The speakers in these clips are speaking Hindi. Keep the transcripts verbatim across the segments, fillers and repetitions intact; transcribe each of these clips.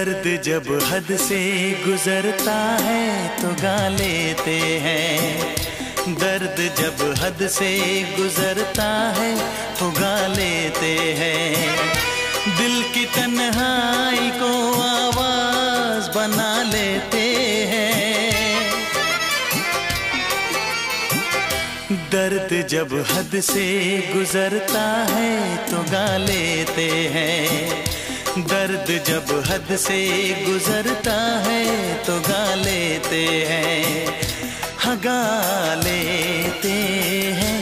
दर्द जब हद से गुजरता है तो गा लेते हैं। दर्द जब हद से गुजरता है तो गा लेते हैं। दिल की तन्हाई को आवाज बना लेते हैं। दर्द जब हद से गुजरता है तो गा लेते हैं। दर्द जब हद से गुजरता है तो गा लेते हैं। हाँ गा लेते हैं,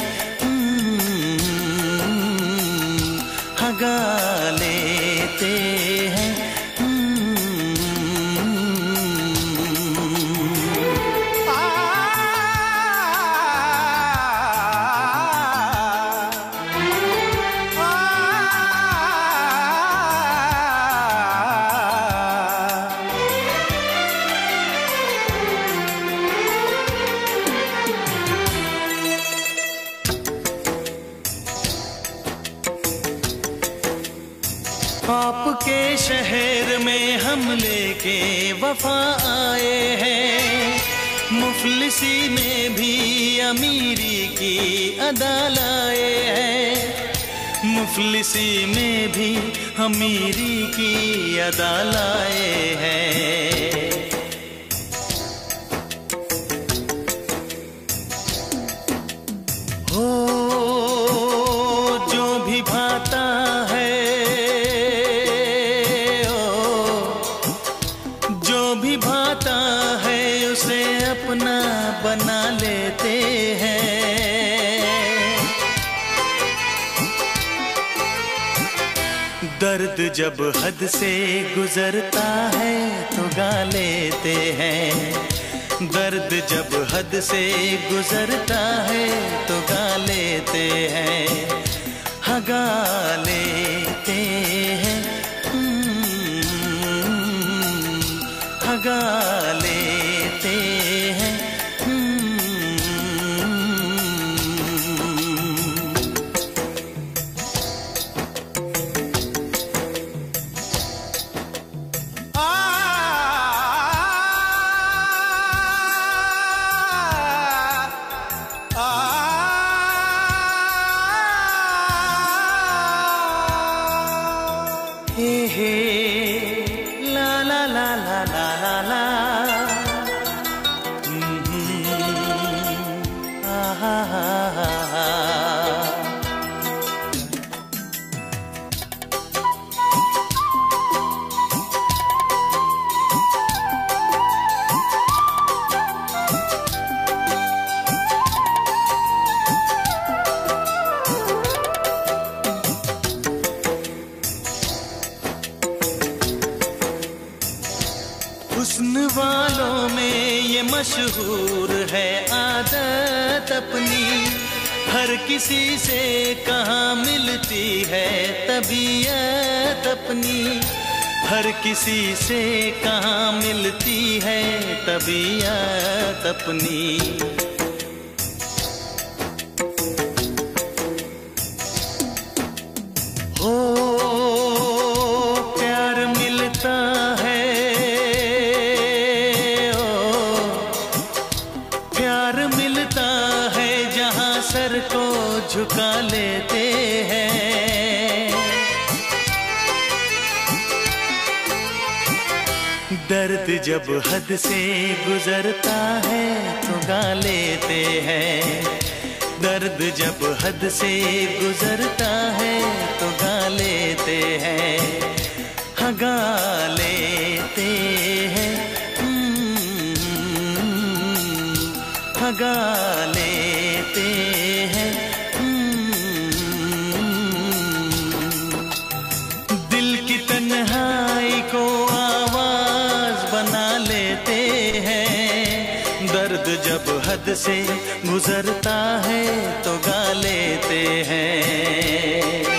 हाँ गा लेते हैं। आपके शहर में हम लेके वफा आए हैं। मुफलिसी में भी अमीरी की अदा लाए हैं। मुफलिसी में भी अमीरी की अदा लाए हैं। हो जो भी भाता है, भी भाता है उसे अपना बना लेते हैं। दर्द जब हद से गुजरता है तो गा लेते हैं। दर्द जब हद से गुजरता है तो गा लेते हैं। हाँ गा लेते हैं, गा लेते हैं। हे हे ला ला ला ला ला ला ला, हा हा हा हा। हुस्न वालों में ये मशहूर है आदत अपनी। हर किसी से कहाँ मिलती है तबीयत अपनी। हर किसी से कहाँ मिलती है तबीयत अपनी। हो प्यार मिलता है, प्यार मिलता है जहाँ सर को झुका लेते हैं। दर्द जब हद से गुजरता है तो गा लेते हैं। दर्द जब हद से गुजरता है तो गा लेते हैं। हाँ गा लेते हैं, हाँ गा लेते हैं। दिल की तन्हाई को आवाज बना लेते हैं। दर्द जब हद से गुजरता है तो गा लेते हैं।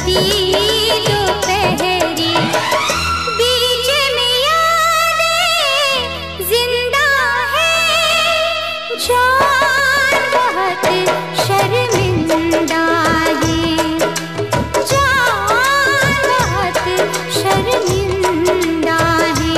ढलती दोपहरी, बीच में यादें जिंदा है, जान बहुत शर्मिंदा है, जान बहुत शर्मिंदा है।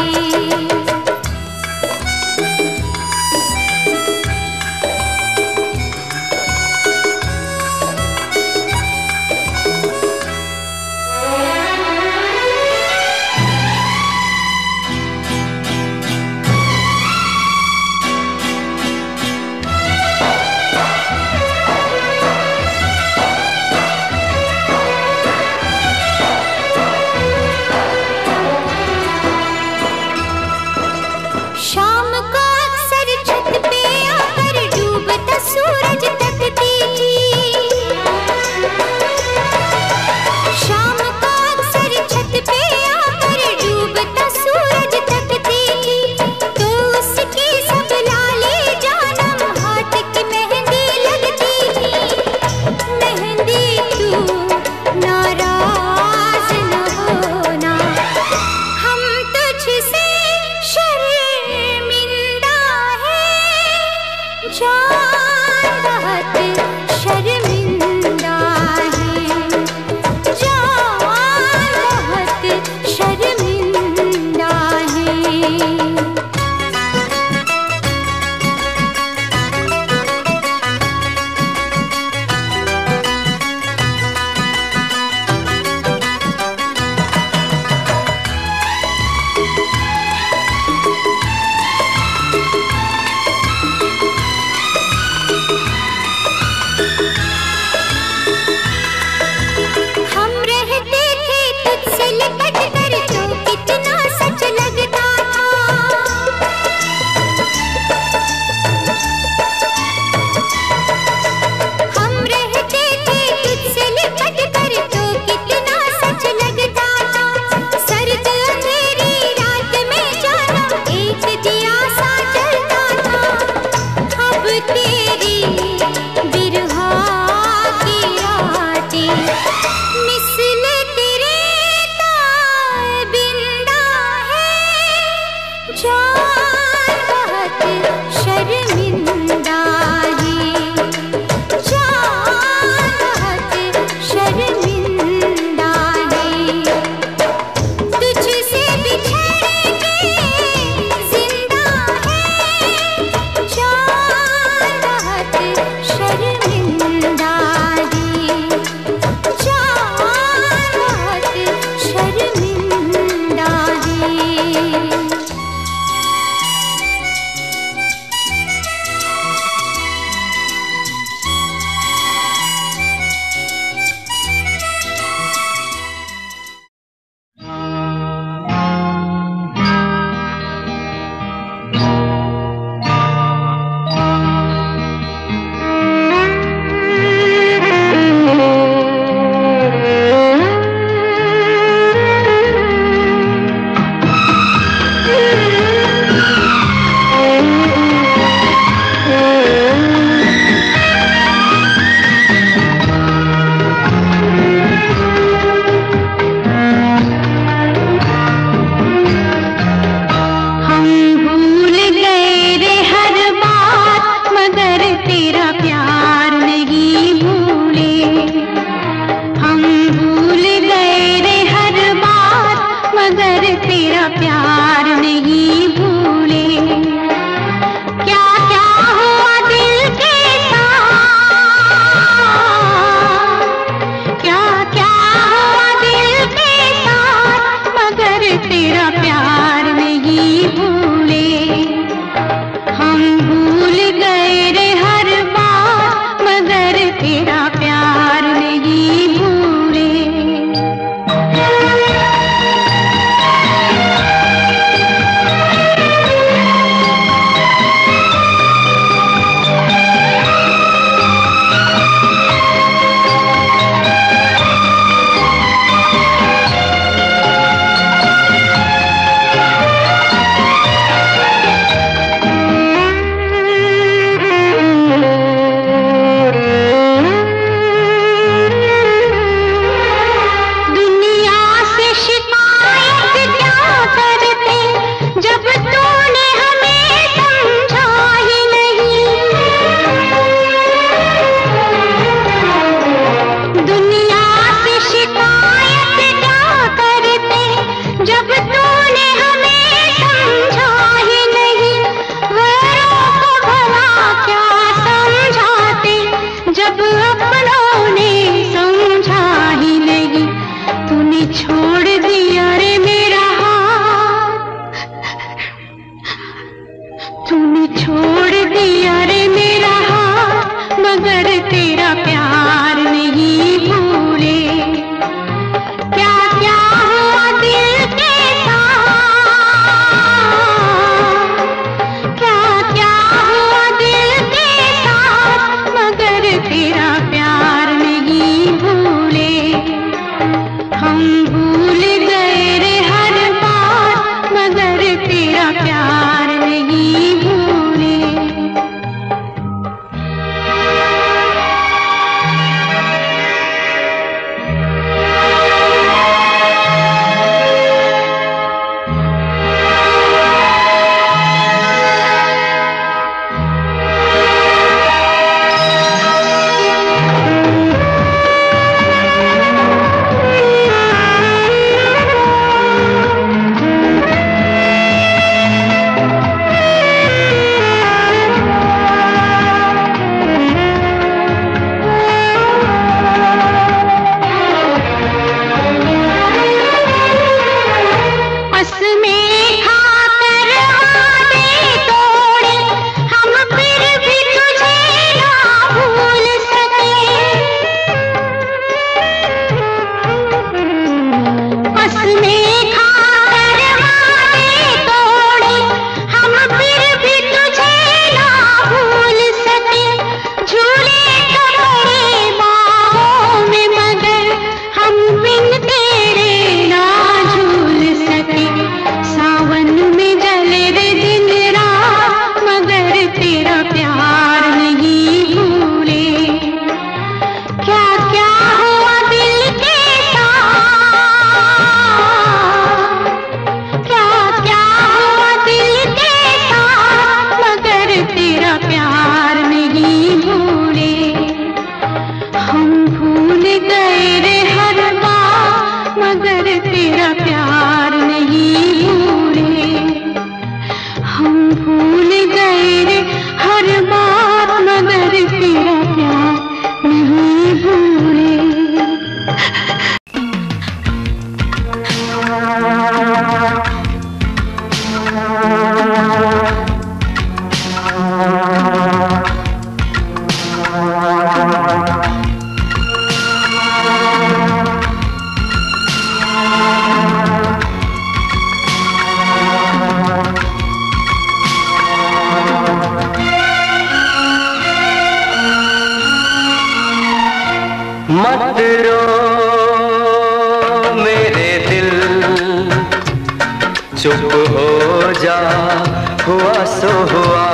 चुप हो जा, हुआ सो हुआ।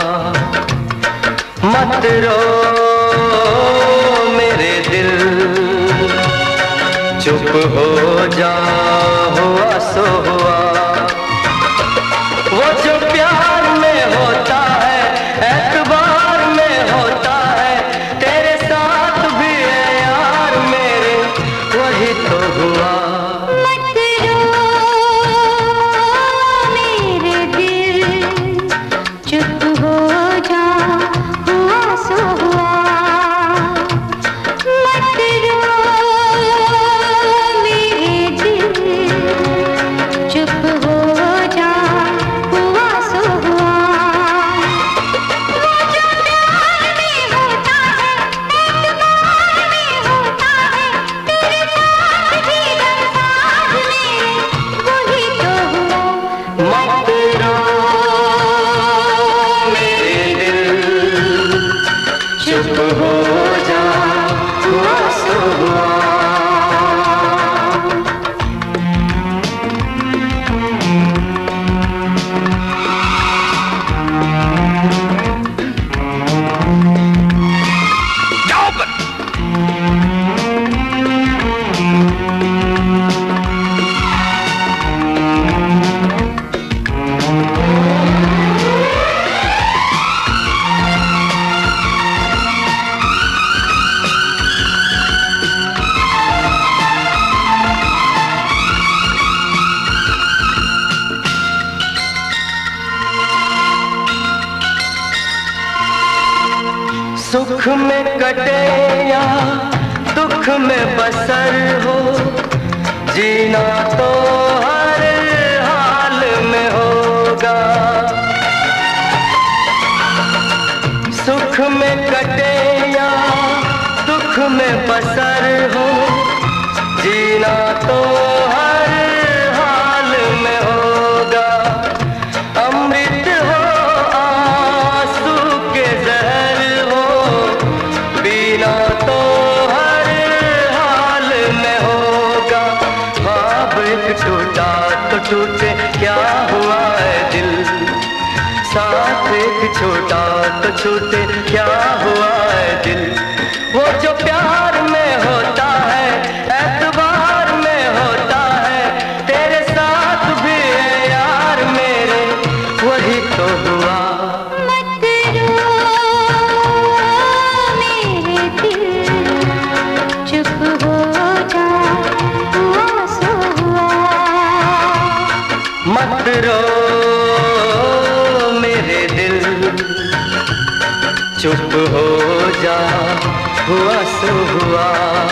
मत रो मेरे दिल, चुप हो जा, हुआ सो हुआ। वो जो प्यार में होता है, एतबार में होता है, तेरे साथ भी है यार मेरे, वही तो हुआ। सुख में कटे या दुख में बसर हो, जीना तो हर हाल में होगा। सुख में कटे या दुख में बसर हो, जीना तो हर हाल में होगा। अमृत हो आंसू के जहर हो, पीना तो हर हाल में होगा। ख्वाब एक टूटा तो टूटे क्या हुआ है दिल, साथ एक छोटा तो छूटे क्या हुआ है दिल। वो जो प्यार में होता है, एतबार में होता है, तेरे साथ भी है यार मेरे, वही तो हुआ। मत रो मेरे दिल, चुप हो जा, हुआ सो हुआ। मत रो मेरे दिल, चुप हो जा, हुआ सो हुआ।